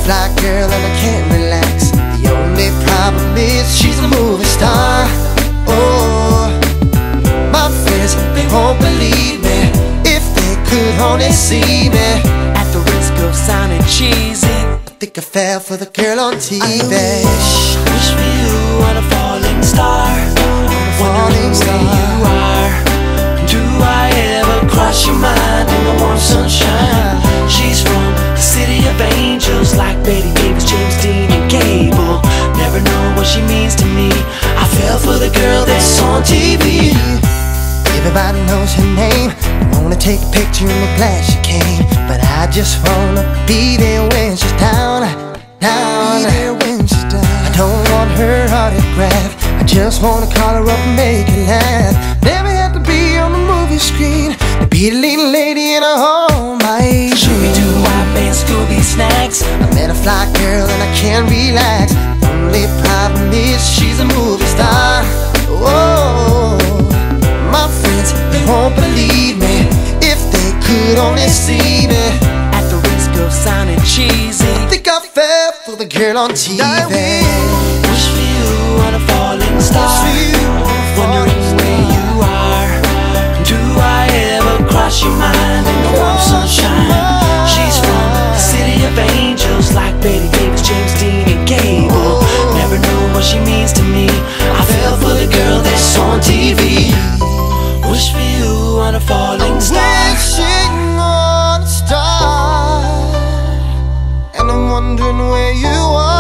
fly girl and I can't relax. The only problem is she's a movie star. Oh, my friends, they won't believe me if they could only see me. At the risk of sounding cheesy, I think I fell for the girl on TV. I wish for you on a falling star. Wondering where you are. Do I ever cross your mind in the warm sunshine? She's from the city of angels, like Betty Davis, James Dean, and Gable. Never know what she means to me. I fell for the girl that's on TV. Everybody knows her name. I wanna take a picture and be glad she came, but I just wanna be there when she's down. I don't want her autograph. I just wanna call her up and make her laugh. Never had to be on the movie screen to be the leading lady in a home. My Scooby-Doo, white man, Scooby snacks. I met a fly girl and I can't relax. The only problem is she's a movie star. Whoa, my friends, they won't believe me if they could only see me. At the risk of sounding cheesy, I think I fell for the girl on TV. Wish for you on a falling star. Wondering where you are. Do I ever cross your mind in the warm sunshine? She's from the city of angels, like Betty Davis, James Dean, and Gable. Never know what she means to me. I fell for the girl that's on TV. Wish for you on a falling star. Wishing on a star, and I'm wondering where you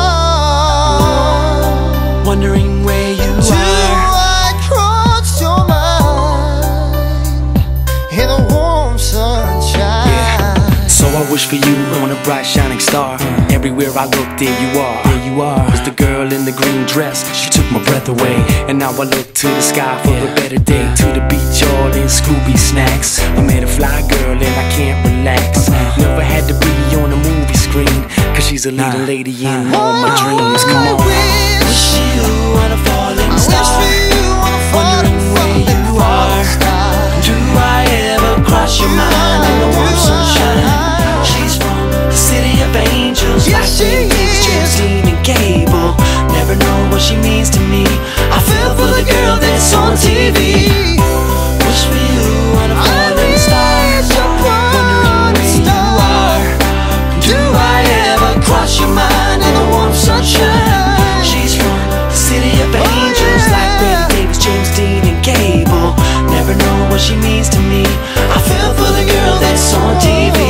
are. Wondering where you are. I crossed your mind in the warm sunshine. Yeah. So I wish for you on a bright shining star. Everywhere I look, there you are. There you are. Was the girl in the green dress? She took my breath away. And now I look to the sky for a better day. To the beach, all in Scooby snacks. I met a fly girl and I can't relax. Never had to be on a movie screen, cause she's a leading lady in all my dreams. Come on. Wish you on a falling star. Wondering where you are. Do I ever cross your mind in the warm sunshine? She's from the city of angels, like James Dean, and Gable. Never know what she means to me. I fell for the girl that's on TV. Wish for you on a falling star. Wondering where you are. Do I ever cross your mind in the warm sunshine? She's from the city of angels, like Betty Davis, James Dean, and Gable. Never know what she means to me. I fell for the girl that's on TV.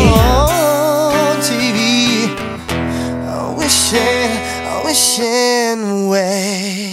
TV, wishing away.